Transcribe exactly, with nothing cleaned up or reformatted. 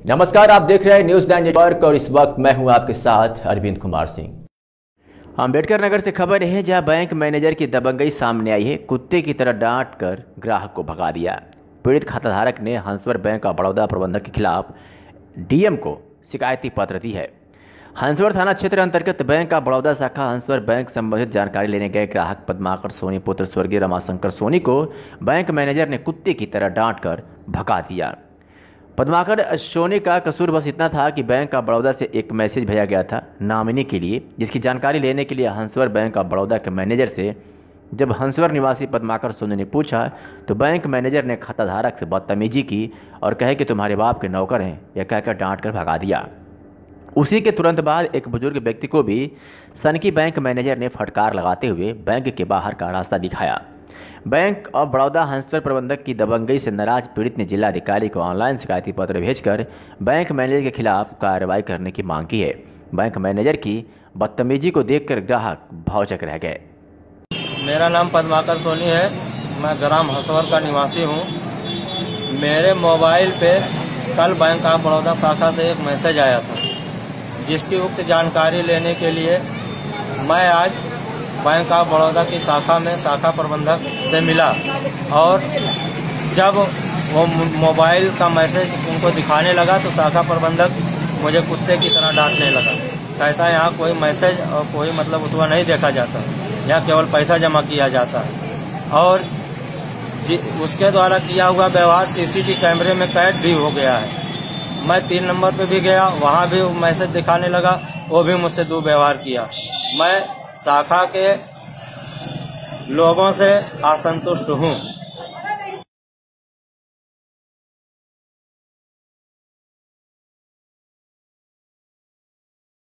नमस्कार, आप देख रहे हैं न्यूज नाइन नेटवर्क और इस वक्त मैं हूं आपके साथ अरविंद कुमार सिंह। अम्बेडकर नगर से खबर है जहां बैंक मैनेजर की दबंगई सामने आई है। कुत्ते की तरह डांट कर ग्राहक को भगा दिया। पीड़ित खाताधारक ने हंसवर बैंक ऑफ बड़ौदा प्रबंधक के खिलाफ डीएम को शिकायती पत्र दी है। हंसवर थाना क्षेत्र अंतर्गत बैंक ऑफ बड़ौदा शाखा हंसवर बैंक संबंधित जानकारी लेने गए ग्राहक पद्माकर सोनी पुत्र स्वर्गीय रमाशंकर सोनी को बैंक मैनेजर ने कुत्ते की तरह डांट कर भगा दिया। पद्माकर सोनी का कसूर बस इतना था कि बैंक ऑफ बड़ौदा से एक मैसेज भेजा गया था नामिनी के लिए, जिसकी जानकारी लेने के लिए हंसवर बैंक ऑफ बड़ौदा के मैनेजर से जब हंसवर निवासी पद्माकर सोनी ने पूछा तो बैंक मैनेजर ने खाताधारक से बदतमीजी की और कहे कि तुम्हारे बाप के नौकर हैं, यह कहकर डांट कर भगा दिया। उसी के तुरंत बाद एक बुजुर्ग व्यक्ति को भी सनकी बैंक मैनेजर ने फटकार लगाते हुए बैंक के बाहर का रास्ता दिखाया। बैंक ऑफ बड़ौदा हंसवर प्रबंधक की दबंगई से नाराज पीड़ित ने जिलाधिकारी को ऑनलाइन शिकायती पत्र भेजकर बैंक मैनेजर के खिलाफ कार्रवाई करने की मांग की है। बैंक मैनेजर की बदतमीजी को देखकर ग्राहक भौचक रह गए। मेरा नाम पद्माकर सोनी है, मैं ग्राम हंसवर का निवासी हूँ। मेरे मोबाइल पे कल बैंक ऑफ बड़ौदा शाखा से एक मैसेज आया था, जिसकी उक्त जानकारी लेने के लिए मैं आज बैंक ऑफ बड़ौदा की शाखा में शाखा प्रबंधक से मिला और जब वो मोबाइल का मैसेज उनको दिखाने लगा तो शाखा प्रबंधक मुझे कुत्ते की तरह डांटने लगा। कहता है यहाँ कोई मैसेज और कोई मतलब उतना नहीं देखा जाता, यहाँ केवल पैसा जमा किया जाता है और उसके द्वारा किया हुआ व्यवहार सीसीटीवी कैमरे में कैद भी हो गया है। मैं तीन नंबर पे भी गया, वहाँ भी मैसेज दिखाने लगा, वो भी मुझसे दुर्व्यवहार किया। मैं शाखा के लोगों से असंतुष्ट हूँ।